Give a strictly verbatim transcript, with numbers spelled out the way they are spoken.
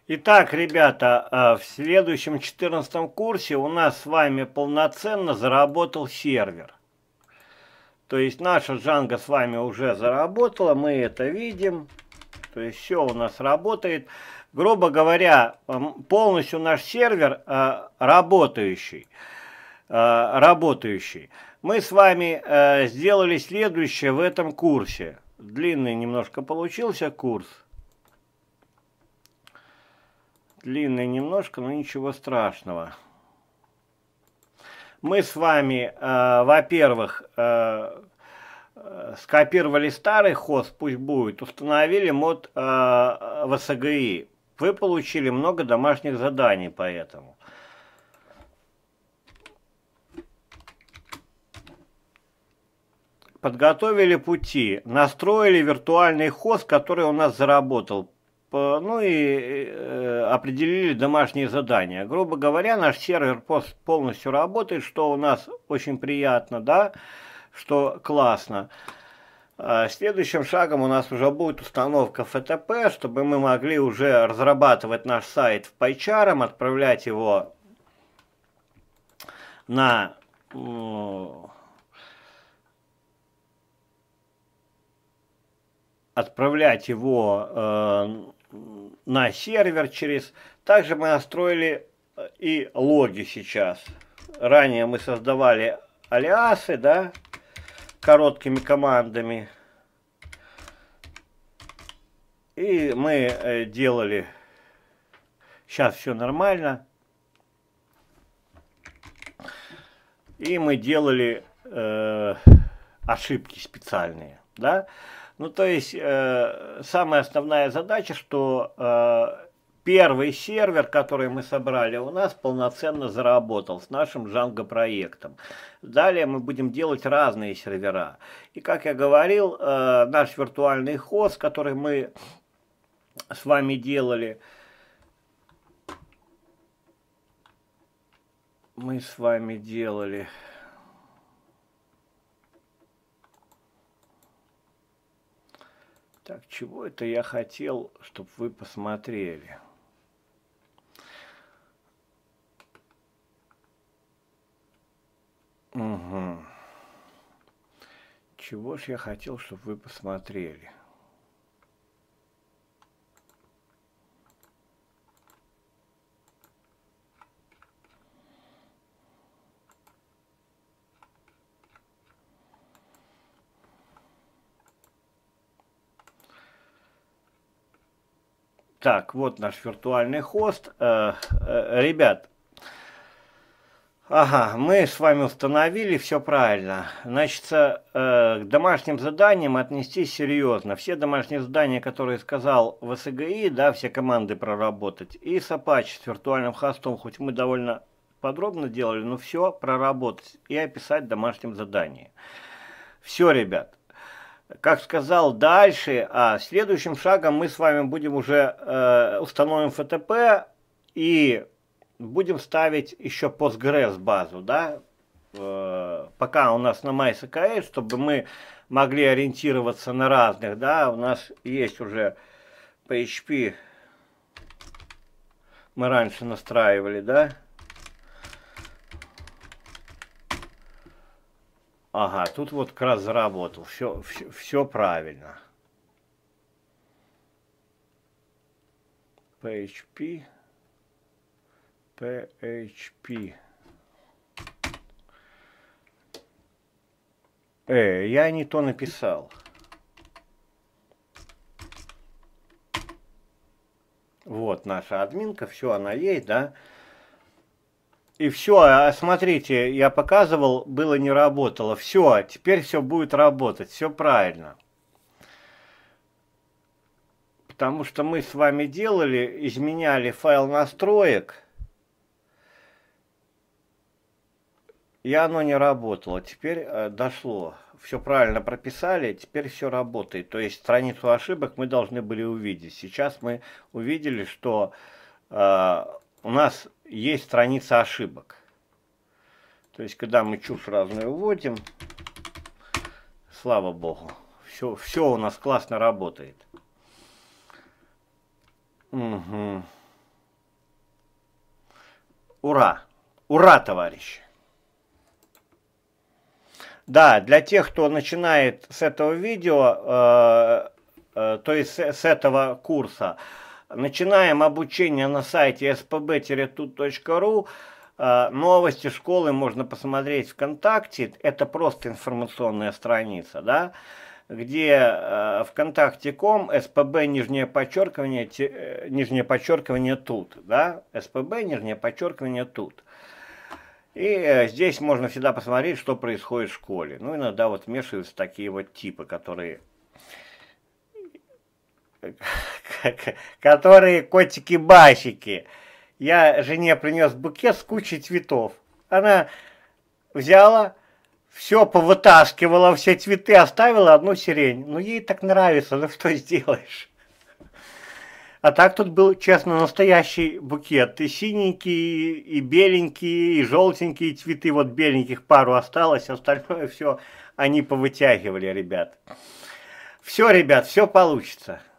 Итак, ребята, в следующем четырнадцатом курсе у нас с вами полноценно заработал сервер. То есть наша Django с вами уже заработала, мы это видим. То есть все у нас работает. Грубо говоря, полностью наш сервер работающий. Работающий. Мы с вами сделали следующее в этом курсе. Длинный немножко получился курс. Длинный немножко, но ничего страшного. Мы с вами, э, во-первых, э, э, скопировали старый хост, пусть будет, установили мод э, в эс гэ и. Вы получили много домашних заданий по этому. Подготовили пути, настроили виртуальный хост, который у нас заработал. Ну и э, определили домашние задания. Грубо говоря, наш сервер полностью работает, что у нас очень приятно, да, что классно. А следующим шагом у нас уже будет установка эф тэ пэ, чтобы мы могли уже разрабатывать наш сайт в PyCharm, отправлять его на... отправлять его э, на сервер через... Также мы настроили и логи сейчас. Ранее мы создавали алиасы, да, короткими командами. И мы э, делали... Сейчас все нормально. И мы делали э, ошибки специальные, да. Ну, то есть, э, самая основная задача, что э, первый сервер, который мы собрали, у нас полноценно заработал с нашим Django проектом. Далее мы будем делать разные сервера. И, как я говорил, э, наш виртуальный хост, который мы с вами делали, мы с вами делали... Так, чего это я хотел, чтобы вы посмотрели? Угу. Чего ж я хотел, чтобы вы посмотрели? Так, вот наш виртуальный хост. Э, э, ребят, ага, мы с вами установили, все правильно. Значит, э, к домашним заданиям отнестись серьезно. Все домашние задания, которые сказал в эс гэ и, да, все команды проработать. И с Apache, с виртуальным хостом, хоть мы довольно подробно делали, но все проработать и описать домашним заданием. Все, ребят. Как сказал, дальше, а следующим шагом мы с вами будем уже э, установим эф тэ пэ и будем ставить еще Postgres базу, да, э, пока у нас на MySQL, чтобы мы могли ориентироваться на разных, да, у нас есть уже пи эйч пи, мы раньше настраивали, да. Ага, тут вот как раз заработал. Все, все, все правильно. пи эйч пи. пи эйч пи. Э, я не то написал. Вот наша админка, все, она есть, да. И все, смотрите, я показывал, было не работало. Все, теперь все будет работать, все правильно. Потому что мы с вами делали, изменяли файл настроек, и оно не работало. Теперь э, дошло. Все правильно прописали, теперь все работает. То есть страницу ошибок мы должны были увидеть. Сейчас мы увидели, что э, у нас есть страница ошибок. То есть, когда мы чушь разную вводим, слава богу, все, все у нас классно работает. Угу. Ура! Ура, товарищи! Да, для тех, кто начинает с этого видео, э, э, то есть с, с этого курса, начинаем обучение на сайте эс пэ бэ тут точка ру. Э, новости школы можно посмотреть ВКонтакте. Это просто информационная страница, да, где э, ВКонтакте точка ком, эс пэ бэ, нижнее подчеркивание, те, э, нижнее подчеркивание тут, да, эс пэ бэ, нижнее подчеркивание тут. И э, здесь можно всегда посмотреть, что происходит в школе. Ну, иногда вот вмешиваются такие вот типы, которые... которые котики-басики. Я жене принес букет с кучей цветов. Она взяла, все повытаскивала, все цветы, оставила одну сирень. Ну, ей так нравится, ну что сделаешь? А так тут был, честно, настоящий букет. И синенькие, и беленькие, и желтенькие цветы. Вот беленьких пару осталось, остальное все они повытягивали, ребят. Все, ребят, все получится.